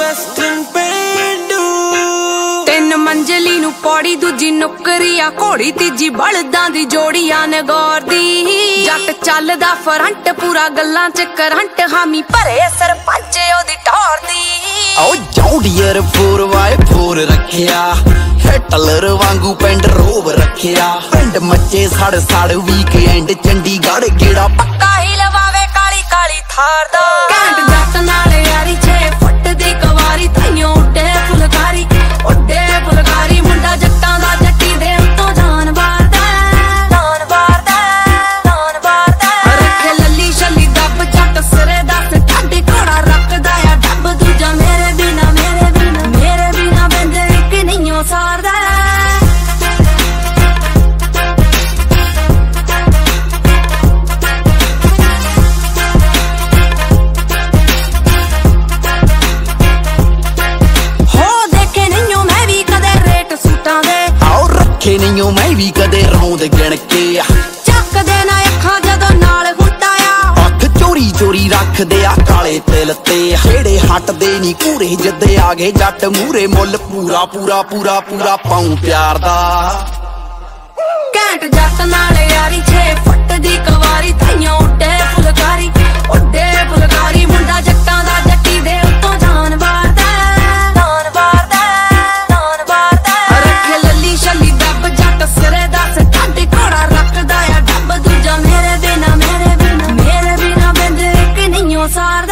Western ਪੇਂਡੂ। ਤਿੰਨ ਮੰਜ਼ਲੀ ਨੂੰ ਪੌੜੀ, ਦੂਜੀ ਨੁਕਰੀ ਆ ਘੋੜੀ, ਤੀਜੀ ਬਲਦਾਂ ਦੀ ਜੋੜੀ ਆ ਨਗੌਰ ਦੀ। ਜੱਟ ਚੱਲਦਾ ਫਰੰਟ ਪੂਰਾ, ਗੱਲਾਂ ਚ ਕਰੰਟ, ਹਾਮੀ ਭਰੇ ਸਰਪੰਚ ਉਹਦੀ ਟੌਰ ਦੀ। ਓ ਜੌਂਡੀਅਰ 4x4 ਰੱਖਿਆ, ਹਿਟਲਰ ਵਾਂਗੂ ਪਿੰਡ ਰੋਬ ਰੱਖਿਆ। ਪਿੰਡ ਮੱਚੇ ਸੜ ਵੀਕਐਂਡ, ਚੰਡੀਗੜ੍ਹ ਗੇੜਾ ਪੱਕਾ ਹੀ ਲਵਾਵੇ ਕਾਲੀ ਕਾਲੀ ਥਾਰ ਦਾ। ਘੈਂਟ ਜੱਟ ਨਾਲ ਯਾਰੀ 6 ਫੁੱਟ ਦੀ ਕਵਾਰੀ, ਤਾਈਓ ਉੱਡੇ ਫੁਲਕਾਰੀ ਮੁੰਡਾ ਜੱਟਾਂ ਦਾ, ਜੱਟੀ ਦੇ ਉੱਤੋਂ ਜਾਨ ਵਾਰਦਾ। ਰੱਖੇ ਲੱਲੀ ਛੱਲੀ ਦੱਬ, ਜੱਟ ਸਿਰੇ ਦੱਸ ਢਾਡੀ, ਘੋੜਾ ਰੱਖਦਾ ਆ ਡੱਬ। ਦੂਜਾ ਮੇਰੇ ਬਿਨਾ ਬੰਦੇ ਇੱਕ ਨਹੀਂਓ ਸਾਰਦਾ। ਨਹੀਂਓ ਮੈਂ ਵੀ ਕਦੇ ਰੌਂਦ ਗਿਣ ਕੇ, ਚੱਕਦੇ ਨਾ ਅੱਖਾਂ ਜਦੋਂ ਨਾਲ ਹੁੰਦਾ ਆ। ਹੱਥ ਚੋਰੀ ਰੱਖਦੇ ਆ ਕਾਲੇ ਤਿਲ ਤੇ, ਜਿਹੜੇ ਹਟਦੇ ਨੀ ਕੂਰੇ ਜਿੱਦੇ ਆ ਗਏ ਜੱਟ ਮੂਰੇ। ਮੁੱਲ ਪੂਰਾ ਪਾਉਂ ਪਿਆਰ ਦਾ। ਘੈਂਟ ਜੱਟ ਨਾਲ ਯਾਰੀ 6 ਫੁੱਟ ਦੀ ਕਵਾਰੀ, ਤਾਈਓ ਉੱਡੇ ਫੁਲਕਾਰੀ ਮੁੰਡਾ ਜੱਟਾਂ ਦਾ, ਜੱਟੀ ਦੇ ਉੱਤੋਂ ਜਾਨ ਵਾਰਦਾ। ਰੱਖੇ ਲੱਲੀ ਛੱਲੀ ਦੱਬ, ਜੱਟ ਸਿਰੇ ਦੱਸ ਢਾਡੀ, ਘੋੜਾ ਰੱਖਦਾ ਆ ਡੱਬ। ਦੂਜਾ ਮੇਰੇ ਬਿਨਾ ਬੰਦੇ ਇੱਕ ਨਹੀਂਓ ਸਾਰਦਾ।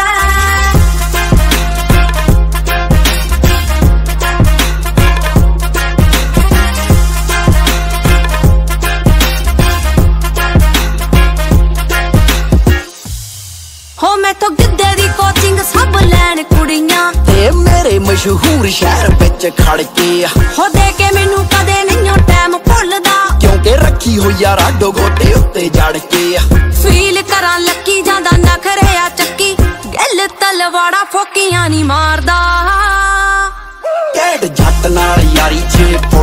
ਹੋ ਮੈਥੋਂ ਗਿੱਧੇ ਦੀ ਕੋਚਿੰਗ ਸਭ ਲੈਣ ਕੁੜੀਆਂ, ਤੇ ਮੇਰੇ ਮਸ਼ਹੂਰ ਸ਼ਹਿਰ ਵਿੱਚ ਖੜ ਕੇ। ਹੋ ਦੇ ਕੇ ਮੈਨੂੰ ਕਦੇ ਨਹੀਂਓ ਟਾਈਮ ਭੁੱਲਦਾ, ਕਿਉਂਕਿ ਰੱਖੀ ਹੋਈ ਆ ਰਾਡੋ ਗੋਡੇ ਉੱਤੇ ਜੜ ਕੇ। ਫੀਲ ਕਰਾਂ ਲੱਕੀ ਜਾਂਦਾ ਨਖਰੇ ਆ ਚੱਕੀ, ਗੱਲ ਤਲਵਾੜਾ ਫੋਕੀਆਂ ਨੀ ਮਾਰਦਾ। ਘੈਂਟ ਜੱਟ ਨਾਲ ਯਾਰੀ 6